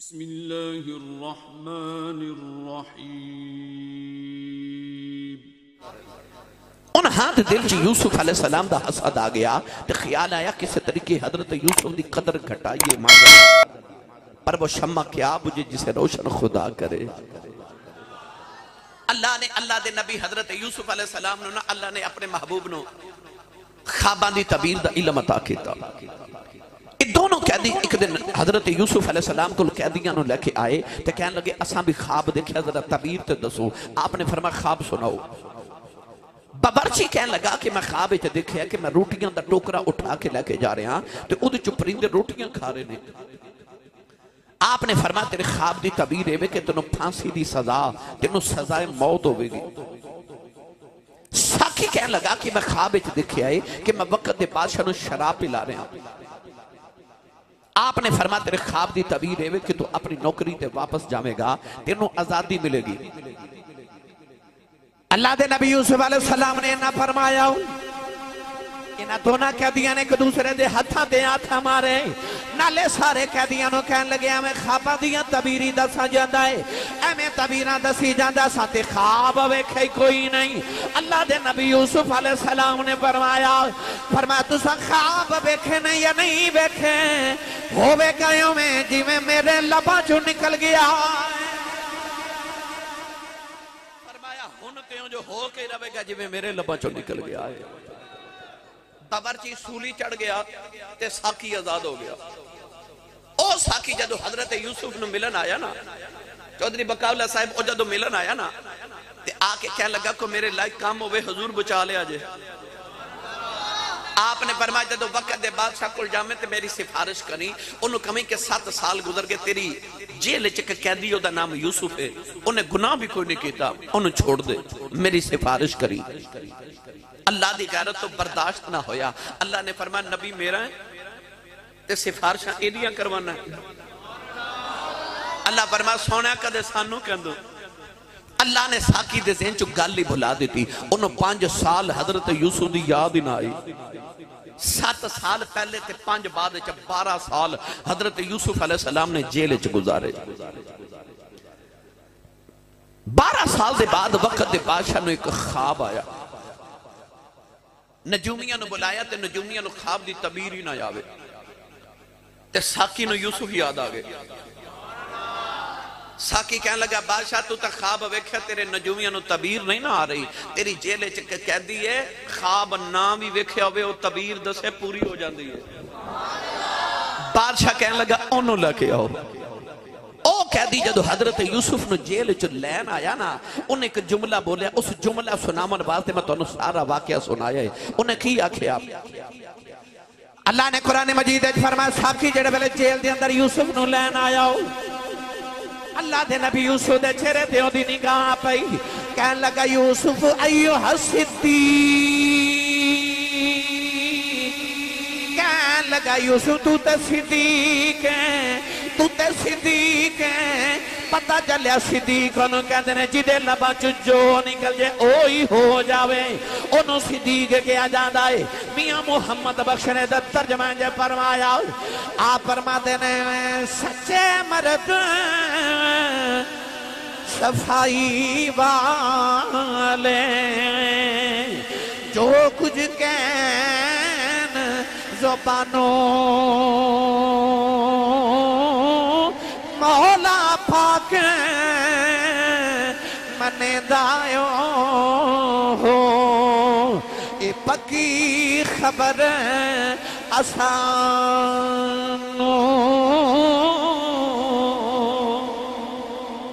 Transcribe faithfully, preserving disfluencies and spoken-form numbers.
بسم اللہ الرحمن الرحیم۔ ان ہاتھ دل چ یوسف علیہ السلام دا حسد آ گیا تے خیال آیا کسی طریقے حضرت یوسف دی قدر گھٹائیے مانگا، پر وہ شمع کیا بجھے جسے روشن خدا کرے۔ اللہ نے اللہ دے نبی حضرت یوسف علیہ السلام نو نا اللہ نے اپنے محبوب نو خواباں دی تعبیر دا علم عطا کیتا۔ یہ دونوں قیدی ایک دن حضرت یوسف علیہ السلام کو قیدیاں نو لے کے آئے تے کہنے لگے اساں بھی خواب دیکھا ذرا تعبیر تے دسو۔ آپ نے فرمایا خواب سناؤ۔ باورچی کہنے لگا کہ میں خواب وچ دیکھیا کہ میں روٹیاں دا ٹوکرا اٹھا کے لے کے جا رہا ہاں تے اودے چ پرندے روٹیاں کھا رہے نے۔ آپ نے فرمایا تیرے خواب دی تعبیر ہے کہ تینوں پھانسی دی سزا تینوں سزائے موت ہوئے گی۔ ساکی کہنے لگا کہ میں خواب وچ دیکھیا ہے کہ میں وقت دے بادشاہ نو شراب پلا رہا ہوں۔ آپ نے فرمایا تیرے خواب دی تعبیر ہے کہ تو اپنی نوکری تے واپس جاوے گا تینوں آزادی ملے گی۔ اللہ دے نبی یوسف علیہ السلام نے نہ فرمایا انہاں دونوں قیدیاں نے ایک دوسرے دے ہتھاں دے ہاتھ مارے، نالے سارے قیدیاں نو کہن لگے ہمیں خواباں دیاں تعبیری دسا جاندا ہے، ایویں تعبیراں دسی جاندا ساتے خواب ویکھے کوئی نہیں۔ اللہ دے نبی یوسف علیہ السلام نے فرمایا فرمایا تساں خواب ویکھے نہیں یا نہیں ویکھے ہوے گئے میں جویں میرے لباں چوں نکل گیا۔ جو ہو کے رہے گا جی میں میرے لباں چوں نکل گیا ہے۔ باورچی سولی چڑھ گیا تے ساکی آزاد ہو گیا۔ او ساکی جدو حضرت یوسف نو ملن آیا نا، چودھری بقاولہ صاحب او جدو ملن آیا نا تے آکے کہنے لگا کو میرے لائق کام ہوئے حضور بچا لے آجے۔ آپ نے فرمایا جدو وقت دے بادشاہ کل جامے تے میری سفارش کریں، انہوں کمی کہ سات سال گزر گئے تیری جیل چکے قیدیوں دا نام یوسف ہے، انہیں گناہ بھی کوئی نہیں کیتا، انہوں چھوڑ دے میری سفارش کری۔ اللہ دی غیرت تو برداشت نہ ہویا۔ اللہ نے فرمایا نبی میرا ہے تے سفارشاں ایڈیاں کروانا ہے۔ اللہ فرمایا سونا کدے سانو کہندو۔ اللہ نے ساکی دے ذہن چو گالی بھلا دیتی، انہوں پانچ سال حضرت یوسف دی یاد ہی نہ آئی۔ سات سال پہلے تے پانچ بعد چا بارہ سال حضرت یوسف علیہ السلام نے جیل چ گزارے۔ بارہ سال دے بعد وقت دے بادشاہ نے ایک خواب آیا، نجومیاں نو بلایا تے نجومیاں نو خواب دی تعبیر ہی نہ آوے تے ساکی نو یوسف یاد آ گئے۔ ساکی کہنے لگا بادشاہ تو تا خواب ویکھیا تیرے نجومیاں نو تعبیر نہیں نہ آ رہی، تیری جیلے چکے کہہ دیئے خواب نہ بھی ویکھیا ہوئے وہ تعبیر دسے پوری ہو جاندی ہے۔ بادشاہ کہنے لگا انہوں لکے آؤ۔ او کہہ دی جدو حضرت یوسف نو جیل چو لین آیا نا انہیں ایک جملہ بولیا، اس جملہ سنامن بازتے میں تو انہوں سارا واقعہ سنایا ہے۔ انہیں کی آکھے آپ اللہ نے قرآن مجید فرمایا ساکی جڑے بلے جیل دے اندر یوسف نو لین آیا ہو، اللہ دے نبی یوسف دے چھرے دیوں دی نگاہ پئی کہن لگا یوسف ایوہ صدیق، کہن لگا یوسف تو تے صدیق ہے، تو تے صدیق ہے۔ پتہ چلیا صدیق انہوں کہتے ہیں جدے لبا جو نکل جائے اوہی ہو جاوے، انہوں صدیق کیا جاندہ ہے۔ میاں محمد بخش نے ترجمہ جے فرمایا آپ فرماتے ہیں سچے مرد صفائی والے جو کچھ کہن زبانوں مولا پاک منے دائیو ہو، اے پکی خبر آسان